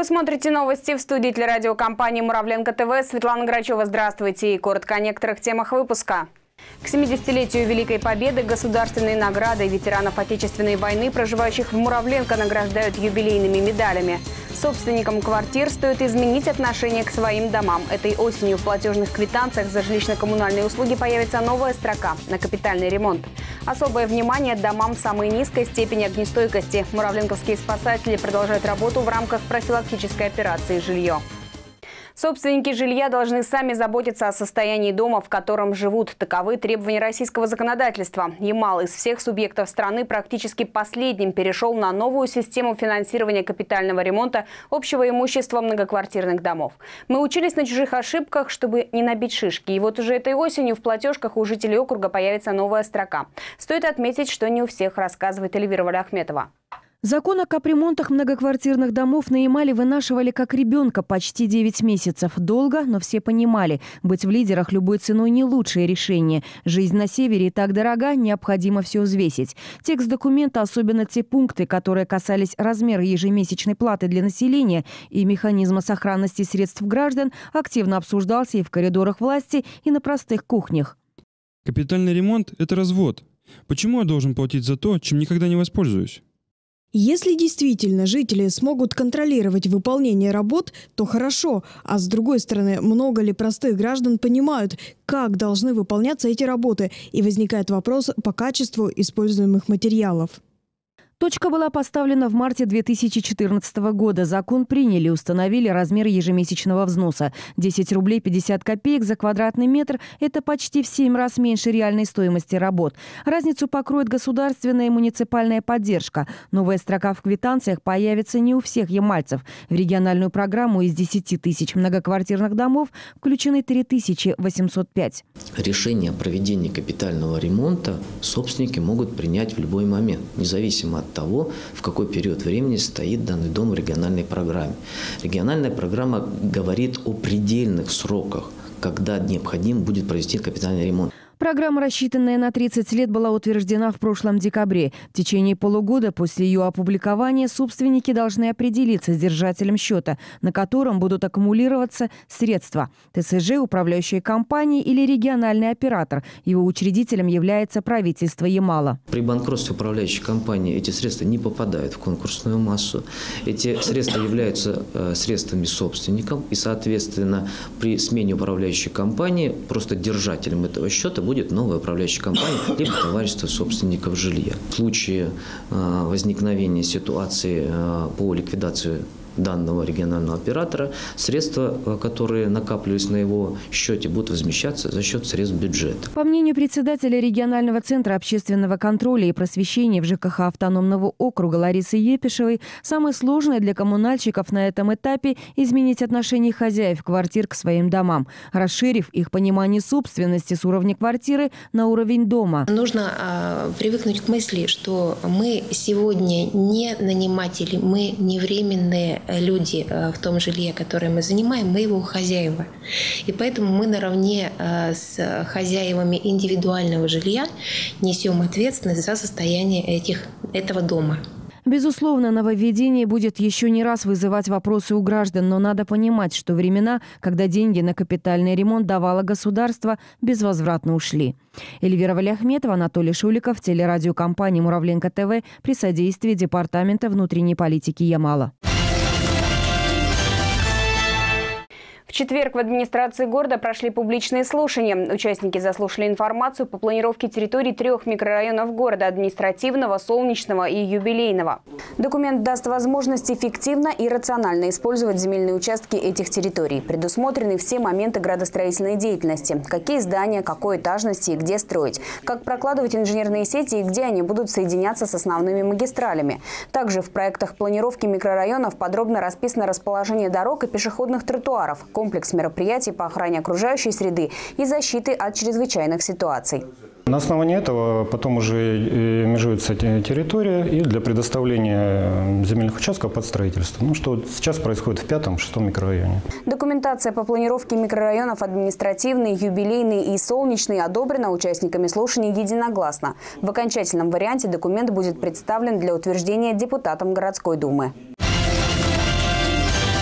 Вы смотрите новости в студии телерадиокомпании «Муравленко ТВ». Светлана Грачева, здравствуйте. И коротко о некоторых темах выпуска. К 70-летию Великой Победы государственные награды ветеранов Отечественной войны, проживающих в Муравленко, награждают юбилейными медалями. Собственникам квартир стоит изменить отношение к своим домам. Этой осенью в платежных квитанциях за жилищно-коммунальные услуги появится новая строка на капитальный ремонт. Особое внимание домам самой низкой степени огнестойкости. Муравленковские спасатели продолжают работу в рамках профилактической операции «Жилье». Собственники жилья должны сами заботиться о состоянии дома, в котором живут. Таковы требования российского законодательства. Ямал из всех субъектов страны практически последним перешел на новую систему финансирования капитального ремонта общего имущества многоквартирных домов. Мы учились на чужих ошибках, чтобы не набить шишки. И вот уже этой осенью в платежках у жителей округа появится новая строка. Стоит отметить, что не у всех, рассказывает Эльвира Валиахметова. Закон о капремонтах многоквартирных домов на Ямале вынашивали как ребенка почти 9 месяцев. Долго, но все понимали, быть в лидерах любой ценой не лучшее решение. Жизнь на севере и так дорога, необходимо все взвесить. Текст документа, особенно те пункты, которые касались размера ежемесячной платы для населения и механизма сохранности средств граждан, активно обсуждался и в коридорах власти, и на простых кухнях. Капитальный ремонт – это развод. Почему я должен платить за то, чем никогда не воспользуюсь? Если действительно жители смогут контролировать выполнение работ, то хорошо. А с другой стороны, много ли простых граждан понимают, как должны выполняться эти работы? И возникает вопрос по качеству используемых материалов. Точка была поставлена в марте 2014 года. Закон приняли, установили размер ежемесячного взноса. 10 рублей 50 копеек за квадратный метр – это почти в 7 раз меньше реальной стоимости работ. Разницу покроет государственная и муниципальная поддержка. Новая строка в квитанциях появится не у всех ямальцев. В региональную программу из 10 тысяч многоквартирных домов включены 3805. Решение о проведении капитального ремонта собственники могут принять в любой момент, независимо от того, в какой период времени стоит данный дом в региональной программе. Региональная программа говорит о предельных сроках, когда необходимо будет провести капитальный ремонт. Программа, рассчитанная на 30 лет, была утверждена в прошлом декабре. В течение полугода после ее опубликования собственники должны определиться с держателем счета, на котором будут аккумулироваться средства. ТСЖ, управляющая компания или региональный оператор. Его учредителем является правительство Ямала. При банкротстве управляющей компании эти средства не попадают в конкурсную массу. Эти средства являются средствами собственников. И, соответственно, при смене управляющей компании просто держателем этого счета будет новая управляющая компания, либо товарищество собственников жилья. В случае возникновения ситуации по ликвидации данного регионального оператора, средства, которые накапливались на его счете, будут возмещаться за счет средств бюджета. По мнению председателя регионального центра общественного контроля и просвещения в ЖКХ автономного округа Ларисы Епишевой, самое сложное для коммунальщиков на этом этапе – изменить отношение хозяев квартир к своим домам, расширив их понимание собственности с уровня квартиры на уровень дома. Нужно привыкнуть к мысли, что мы сегодня не наниматели, мы не временные люди в том жилье, которое мы занимаем, мы его хозяева. И поэтому мы наравне с хозяевами индивидуального жилья несем ответственность за состояние этого дома. Безусловно, нововведение будет еще не раз вызывать вопросы у граждан, но надо понимать, что времена, когда деньги на капитальный ремонт давало государство, безвозвратно ушли. Эльвира Валиахметова, Анатолий Шуликов, телерадиокомпания «Муравленко ТВ» при содействии Департамента внутренней политики Ямала. В четверг в администрации города прошли публичные слушания. Участники заслушали информацию по планировке территорий 3 микрорайонов города – Административного, Солнечного и Юбилейного. Документ даст возможность эффективно и рационально использовать земельные участки этих территорий. Предусмотрены все моменты градостроительной деятельности. Какие здания, какой этажности и где строить. Как прокладывать инженерные сети и где они будут соединяться с основными магистралями. Также в проектах планировки микрорайонов подробно расписано расположение дорог и пешеходных тротуаров, комплекс мероприятий по охране окружающей среды и защиты от чрезвычайных ситуаций. На основании этого потом уже межуется территория и для предоставления земельных участков под строительство. Ну, что сейчас происходит в 5-6 микрорайоне. Документация по планировке микрорайонов Административный, Юбилейный и Солнечный одобрена участниками слушаний единогласно. В окончательном варианте документ будет представлен для утверждения депутатам городской думы.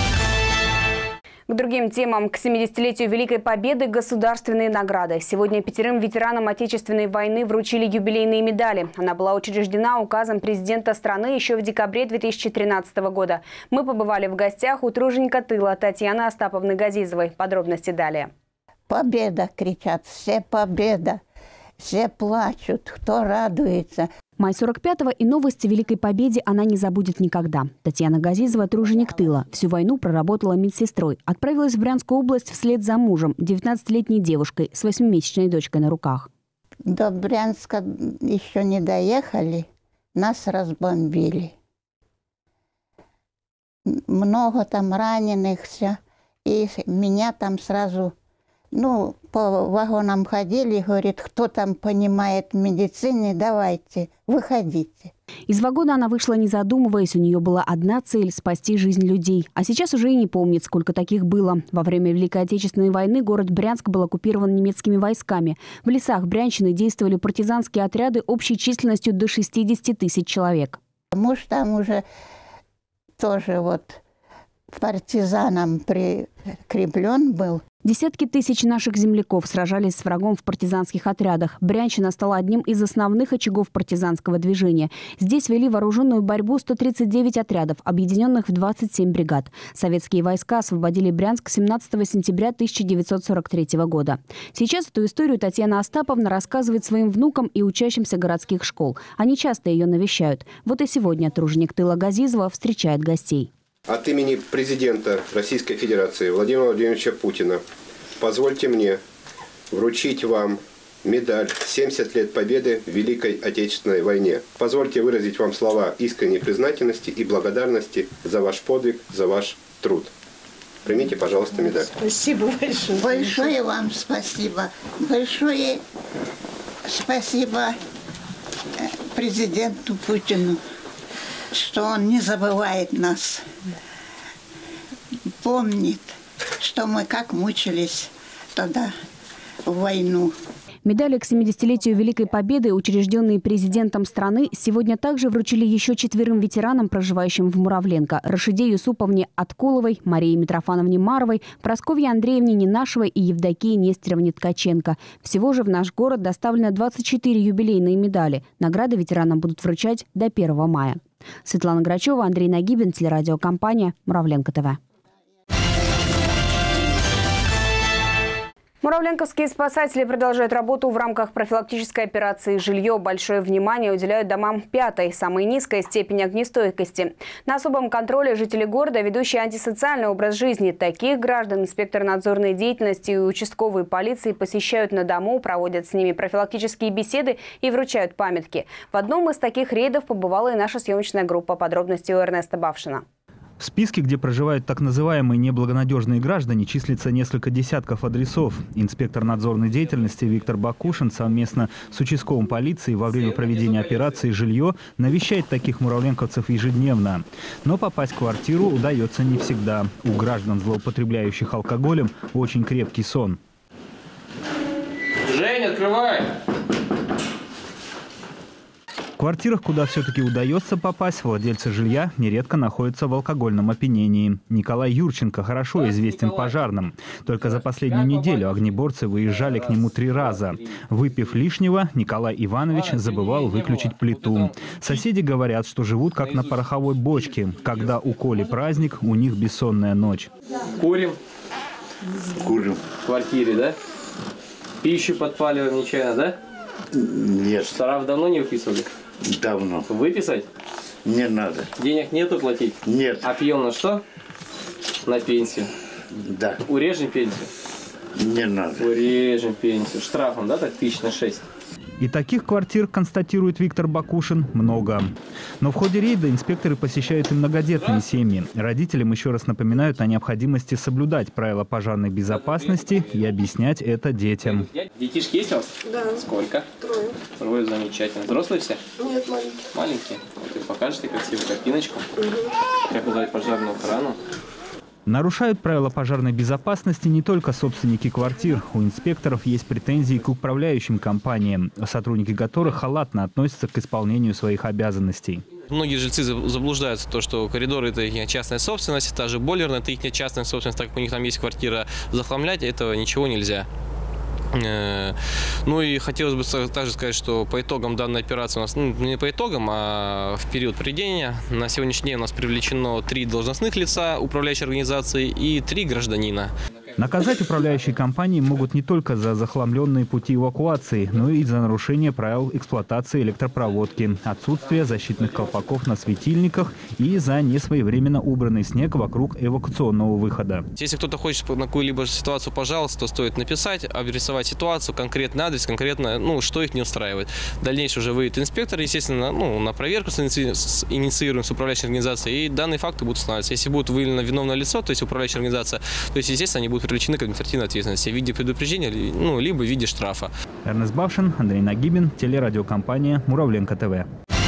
К другим темам. К 70-летию Великой Победы государственные награды. Сегодня 5 ветеранам Отечественной войны вручили юбилейные медали. Она была учреждена указом президента страны еще в декабре 2013 года. Мы побывали в гостях у труженика тыла Татьяны Остаповны Газизовой. Подробности далее. Победа, кричат, все победа. Все плачут, кто радуется. Май 45-го и новости о Великой Победе она не забудет никогда. Татьяна Газизова – труженик тыла. Всю войну проработала медсестрой. Отправилась в Брянскую область вслед за мужем, 19-летней девушкой с 8-месячной дочкой на руках. До Брянска еще не доехали, нас разбомбили. Много там раненых, все. И меня там сразу... по вагонам ходили, говорит, кто там понимает в медицине, давайте, выходите. Из вагона она вышла, не задумываясь. У нее была одна цель – спасти жизнь людей. А сейчас уже и не помнит, сколько таких было. Во время Великой Отечественной войны город Брянск был оккупирован немецкими войсками. В лесах Брянщины действовали партизанские отряды общей численностью до 60 тысяч человек. Муж там уже тоже партизаном прикреплен был. Десятки тысяч наших земляков сражались с врагом в партизанских отрядах. Брянщина стала одним из основных очагов партизанского движения. Здесь вели вооруженную борьбу 139 отрядов, объединенных в 27 бригад. Советские войска освободили Брянск 17 сентября 1943 года. Сейчас эту историю Татьяна Остаповна рассказывает своим внукам и учащимся городских школ. Они часто ее навещают. Вот и сегодня труженик тыла Газизова встречает гостей. От имени президента Российской Федерации Владимира Владимировича Путина позвольте мне вручить вам медаль «70 лет Победы в Великой Отечественной войне». Позвольте выразить вам слова искренней признательности и благодарности за ваш подвиг, за ваш труд. Примите, пожалуйста, медаль. Спасибо большое. Большое вам спасибо. Большое спасибо президенту Путину, что он не забывает нас, помнит, что мы как мучились тогда в войну. Медали к 70-летию Великой Победы, учрежденные президентом страны, сегодня также вручили еще 4 ветеранам, проживающим в Муравленко: Рашиде Юсуповне Откуловой, Марии Митрофановне Маровой, Прасковье Андреевне Ненашевой и Евдокии Нестеровне Ткаченко. Всего же в наш город доставлено 24 юбилейные медали. Награды ветеранам будут вручать до 1 мая. Светлана Грачева, Андрей Нагибин, телерадиокомпания «Муравленко ТВ». Муравленковские спасатели продолжают работу в рамках профилактической операции «Жилье». Большое внимание уделяют домам 5-й, самой низкой степени огнестойкости. На особом контроле жители города, ведущие антисоциальный образ жизни. Таких граждан инспектор надзорной деятельности и участковые полиции посещают на дому, проводят с ними профилактические беседы и вручают памятки. В одном из таких рейдов побывала и наша съемочная группа. Подробности у Эрнеста Бавшина. В списке, где проживают так называемые неблагонадежные граждане, числится несколько десятков адресов. Инспектор надзорной деятельности Виктор Бакушин совместно с участковым полицией во время проведения операции «Жилье» навещает таких муравленковцев ежедневно. Но попасть в квартиру удается не всегда. У граждан, злоупотребляющих алкоголем, очень крепкий сон. Жень, открывай! В квартирах, куда все-таки удается попасть, владельцы жилья нередко находятся в алкогольном опьянении. Николай Юрченко хорошо известен пожарным. Только за последнюю неделю огнеборцы выезжали к нему 3 раза. Выпив лишнего, Николай Иванович забывал выключить плиту. Соседи говорят, что живут как на пороховой бочке. Когда у Коли праздник, у них бессонная ночь. Курим? Курим. В квартире, да? Пищу подпаливаем нечаянно, да? Нет. Штраф давно не выписывали? Давно. Выписать? Не надо. Денег нету платить? Нет. А пьем на что? На пенсию? Да. Урежем пенсию? Не надо. Урежем пенсию. Штрафом, да, так 1006? И таких квартир, констатирует Виктор Бакушин, много. Но в ходе рейда инспекторы посещают и многодетные семьи. Родителям еще раз напоминают о необходимости соблюдать правила пожарной безопасности и объяснять это детям. Детишки есть у вас? Да. Сколько? 3. 3, замечательно. Взрослые все? Нет, маленькие. Маленькие? Вот и покажете красивую картиночку. Как вызвать пожарную охрану. Нарушают правила пожарной безопасности не только собственники квартир. У инспекторов есть претензии к управляющим компаниям, сотрудники которых халатно относятся к исполнению своих обязанностей. Многие жильцы заблуждаются в том, что коридоры – это их частная собственность, та же бойлерная – это их частная собственность, так как у них там есть квартира. Захламлять этого ничего нельзя. Ну и хотелось бы также сказать, что по итогам данной операции у нас, не по итогам, а в период проведения, на сегодняшний день у нас привлечено 3 должностных лица управляющей организации и 3 гражданина. Наказать управляющие компании могут не только за захламленные пути эвакуации, но и за нарушение правил эксплуатации электропроводки, отсутствие защитных колпаков на светильниках и за несвоевременно убранный снег вокруг эвакуационного выхода. Если кто-то хочет на какую-либо ситуацию пожаловаться, то стоит написать, обрисовать ситуацию, конкретный адрес, конкретно, что их не устраивает. Дальнейшее уже выйдет инспектор, естественно, на проверку инициируем с управляющей организацией, и данные факты будут устанавливаться. Если будет выявлено виновное лицо, то есть управляющая организация, то есть, естественно, они будут привлечены к административной ответственности в виде предупреждения, либо в виде штрафа. Эрнест Бавшин, Андрей Нагибин, телерадиокомпания «Муравленко ТВ».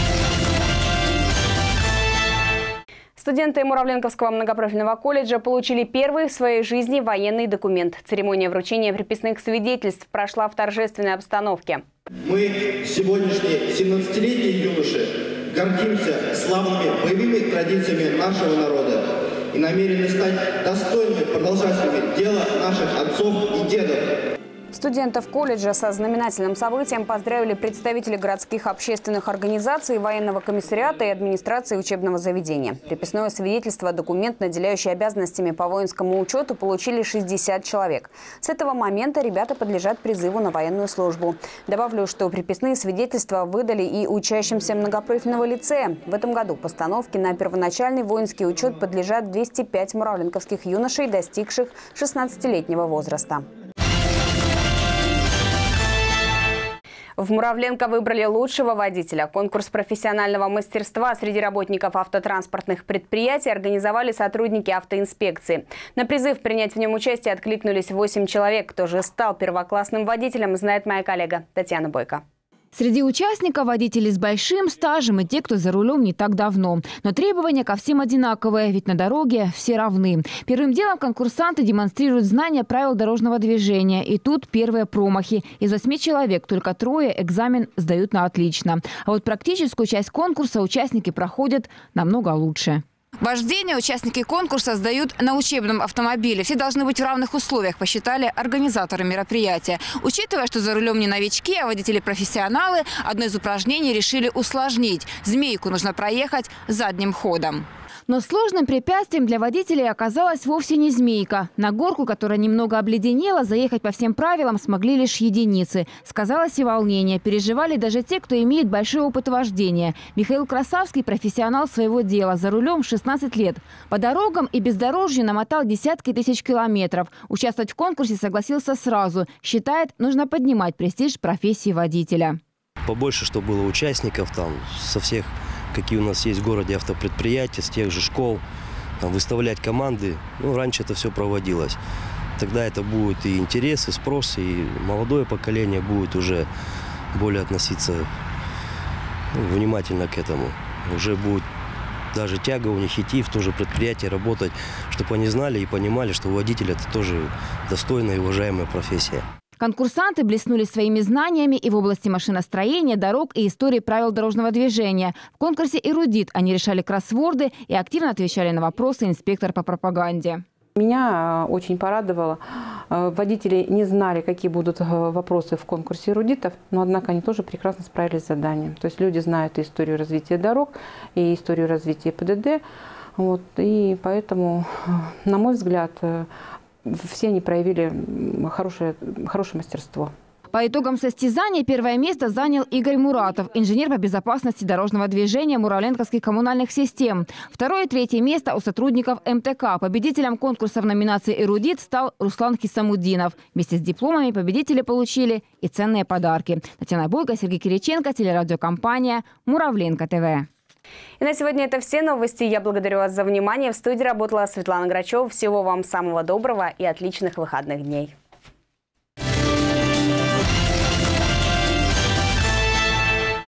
Студенты Муравленковского многопрофильного колледжа получили первый в своей жизни военный документ. Церемония вручения приписных свидетельств прошла в торжественной обстановке. Мы, сегодняшние 17-летние юноши, гордимся славными боевыми традициями нашего народа и намерены стать достойными продолжателями дела наших отцов и дедов. Студентов колледжа со знаменательным событием поздравили представители городских общественных организаций, военного комиссариата и администрации учебного заведения. Приписное свидетельство, документ, наделяющий обязанностями по воинскому учету, получили 60 человек. С этого момента ребята подлежат призыву на военную службу. Добавлю, что приписные свидетельства выдали и учащимся многопрофильного лицея. В этом году постановке на первоначальный воинский учет подлежат 205 муравленковских юношей, достигших 16-летнего возраста. В Муравленко выбрали лучшего водителя. Конкурс профессионального мастерства среди работников автотранспортных предприятий организовали сотрудники автоинспекции. На призыв принять в нем участие откликнулись 8 человек. Кто же стал первоклассным водителем, знает моя коллега Татьяна Бойко. Среди участников водители с большим стажем и те, кто за рулем не так давно. Но требования ко всем одинаковые, ведь на дороге все равны. Первым делом конкурсанты демонстрируют знания правил дорожного движения. И тут первые промахи. Из 8 человек только 3 экзамен сдают на отлично. А вот практическую часть конкурса участники проходят намного лучше. Вождение участники конкурса сдают на учебном автомобиле. Все должны быть в равных условиях, посчитали организаторы мероприятия. Учитывая, что за рулем не новички, а водители-профессионалы, одно из упражнений решили усложнить. Змейку нужно проехать задним ходом. Но сложным препятствием для водителей оказалась вовсе не змейка. На горку, которая немного обледенела, заехать по всем правилам смогли лишь единицы. Сказалось и волнение. Переживали даже те, кто имеет большой опыт вождения. Михаил Красавский – профессионал своего дела. За рулем 16 лет. По дорогам и бездорожью намотал десятки тысяч километров. Участвовать в конкурсе согласился сразу. Считает, нужно поднимать престиж профессии водителя. Побольше, чтобы было участников там со всех, какие у нас есть в городе автопредприятия, с тех же школ, там, выставлять команды. Раньше это все проводилось. Тогда это будет и интерес, и спрос, и молодое поколение будет уже более относиться внимательно к этому. Уже будет даже тяга у них идти в то же предприятие, работать, чтобы они знали и понимали, что водитель – это тоже достойная и уважаемая профессия. Конкурсанты блеснули своими знаниями и в области машиностроения, дорог и истории правил дорожного движения. В конкурсе «Эрудит» они решали кроссворды и активно отвечали на вопросы инспектора по пропаганде. Меня очень порадовало. Водители не знали, какие будут вопросы в конкурсе эрудитов, но, однако, они тоже прекрасно справились с заданием. То есть люди знают и историю развития дорог, и историю развития ПДД. И поэтому, на мой взгляд, все они проявили хорошее мастерство. По итогам состязания первое место занял Игорь Муратов, инженер по безопасности дорожного движения Муравленковских коммунальных систем. Второе и третье место у сотрудников МТК. Победителем конкурса в номинации «Эрудит» стал Руслан Хисамуддинов. Вместе с дипломами победители получили и ценные подарки. Татьяна Бойко, Сергей Кириченко, телерадиокомпания «Муравленко ТВ». И на сегодня это все новости. Я благодарю вас за внимание. В студии работала Светлана Грачева. Всего вам самого доброго и отличных выходных дней.